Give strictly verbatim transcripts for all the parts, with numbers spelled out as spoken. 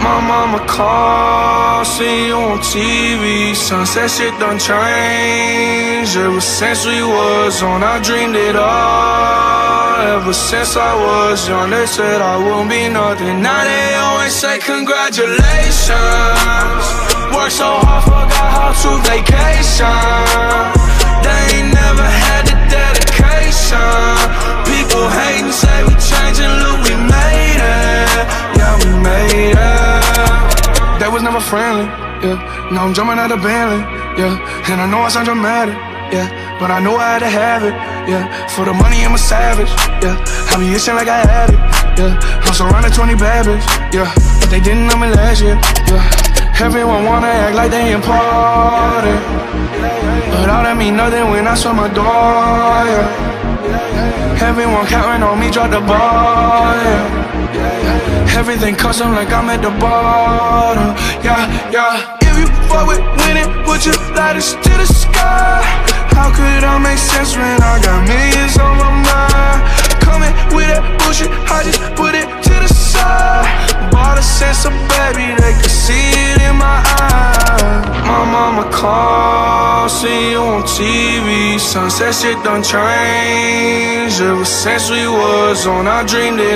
My mama called, see you on T V. Sunset shit done changed. Ever since we was on, I dreamed it all. Ever since I was young, they said I wouldn't be nothing. Now they always say congratulations. Worked so hard, forgot how to vacation. They ain't never had the dedication. People hating, say we changing, look, we made it. Yeah, we made it. They was never friendly, yeah. Now I'm jumping out of Bentley, yeah. And I know I sound dramatic, yeah. But I know I had to have it, yeah. For the money, I'm a savage, yeah. I be itching like I had it, yeah. I'm surrounded twenty bad bitches, yeah. But they didn't know me last year, yeah. Everyone wanna act like they important, but all that mean nothing when I saw my door, yeah. Everyone counting on me, drop the ball, yeah. Everything custom like I'm at the bottom, yeah, yeah. If you fuck with winning, would you light us to the sky? How could I make sense when I got millions on my mind? Coming with that bullshit, I just put it to the side. Bought a sense of baby, they could see it in my eyes. My mama called, see you on T V. Sunset shit done changed. Ever since we was on, I dreamed it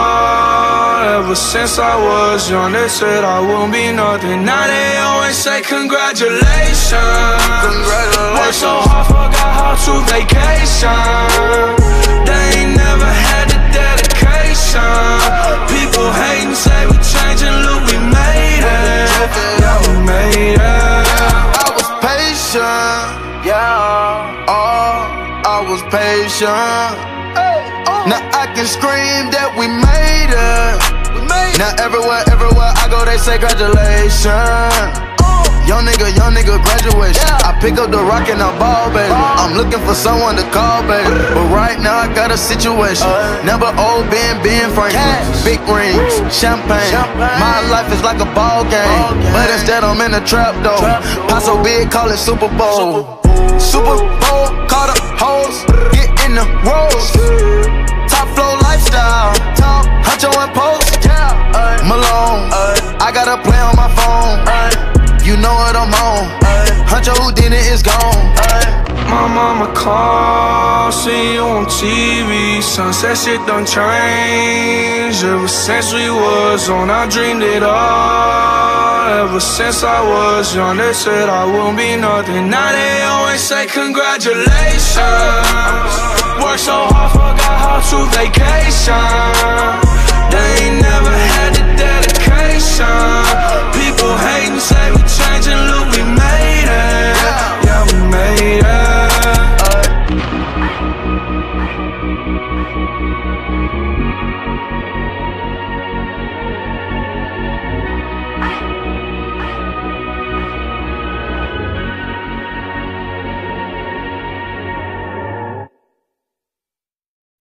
all. Ever since I was young, they said I wouldn't be nothing. Now they always say congratulations. Congratulations. Worked so hard, forgot how to vacation. They ain't never had the dedication. People hating, say we changing, look, we made it. Yeah, we made it. I was patient, yeah. Oh, I was patient. Now I can scream that we made it. Now everywhere, everywhere I go, they say congratulations. Young nigga, young nigga, graduation. I pick up the rock and I ball, baby. I'm looking for someone to call, baby. But right now I got a situation. Never old Ben, Ben Franklin. Big rings, champagne. My life is like a ball game, but instead I'm in a trap though. Pot so big, call it Super Bowl. Super Bowl, call the hoes, get in the rolls. Top flow lifestyle, top huncho and post. Malone, I got a play on my phone. You know what I'm on. Huncho who did it is gone. My mama called, see you on T V. Sunset shit done changed. Ever since we was on, I dreamed it all. Ever since I was young, they said I wouldn't be nothing. Now they always say congratulations. Worked so hard, forgot how to vacation. They ain't never had the dedication. People hating, say we changing, look, we made it. Yeah, we made it.